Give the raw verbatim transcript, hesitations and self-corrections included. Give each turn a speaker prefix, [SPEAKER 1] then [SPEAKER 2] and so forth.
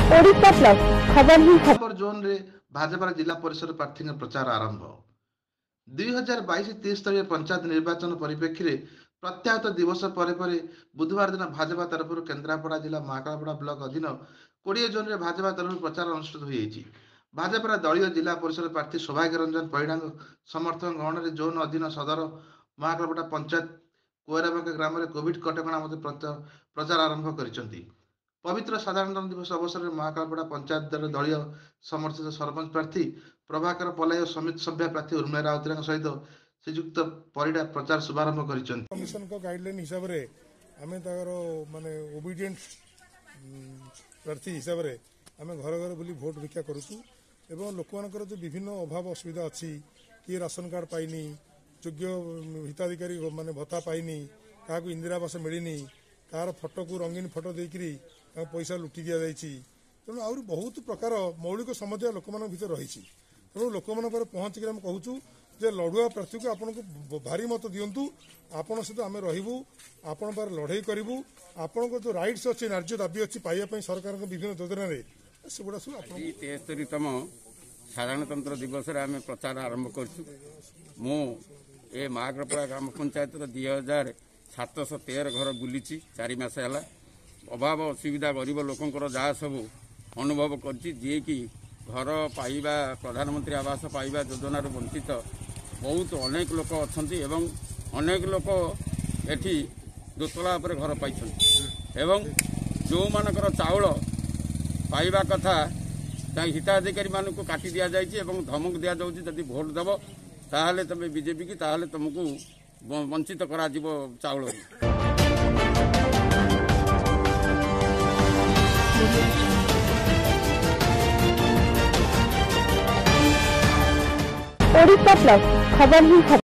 [SPEAKER 1] Odisha plus खबर ही
[SPEAKER 2] खबर zone रे भाजपा जिला परिषद प्रार्थी प्रचार आरंभ दुई हजार बैश त्रिस्तरीय पंचायत निर्वाचन परिप्रेक्षी प्रत्याहत दिवस पर बुधवार दिन भाजपा तरफ केन्द्रापड़ा जिला महाकालपड़ा ब्लॉक अधीन कोड़े जोन रे भाजपा तरफ प्रचार अनुष्ठित हो भाजपा दलीय जिला परिषद प्रार्थी सौभाग्य रंजन परिड़ा समर्थक गहन में जोन अधीन सदर महाकालपड़ा पंचायत कोयराबाग ग्राम में कोविड कटका मत प्रचार आरंभ कर पवित्र साधारणतंत्र दिवस अवसर में महाकालपड़ा पंचायत दल दलीय समर्थित सरपंच प्रार्थी प्रभाकर पलाई और समिति सभ्य प्रार्थी उर्मिला राउतर सहित श्रीजुक्त परिड़ा प्रचार शुभारंभ
[SPEAKER 3] कमिशन को गाइडलाइन हिसाब से आम माने ओबीडिएंट प्रार्थी हिसाब से आम घर घर बुली भोट भिक्षा करूँ एवं लोक मानकर जो विभिन्न अभाव असुविधा अच्छी किए राशन कार्ड पाइनी योग्य हिताधिकारी माने भत्ता पाइनी क्या इंदिरा आवास मिलनी कार फोटो को रंगीन फोटो देकरी पैसा लुटि दि जाइए तेणु आहरी बहुत प्रकार मौलिक समस्या लोक भर रही तेणु लोक पहुँचिक आम कहूँ जे लड़ुआ प्रार्थी को आपन को भारी मत दिंतु आपण सहित आम रही आपण पर लड़े करूँ आपण जो राइट्स अच्छी न्याय दाबी अच्छी पाइबा सरकार विभिन्न योजना से गुड़ा सब
[SPEAKER 4] तेस्तरीतम साधारणतंत्र दिवस आम प्रचार आरंभ करूँ मु ए महाकालपड़ा ग्राम पंचायत दुई हजार सातश तेर घर बुली चार मस है अभाव असुविधा गरीब लोकंर जहाँ सब अनुभव कर घर पाइबा प्रधानमंत्री आवास पाइबा योजन वंचित बहुत अनेक लोक अच्छा अनेक लोक एठी दोतला पर घर पाई एवं जो मानकर चाउल पाइबा कथा हिताधिकारी मान को काटी दि जाए धमक दि जाऊँगी जदि भोट देव ताहले तुम बीजेपी की ताहले तुमको वंचित करा चाउल
[SPEAKER 1] ओडिशा प्लस खबर ही खबर।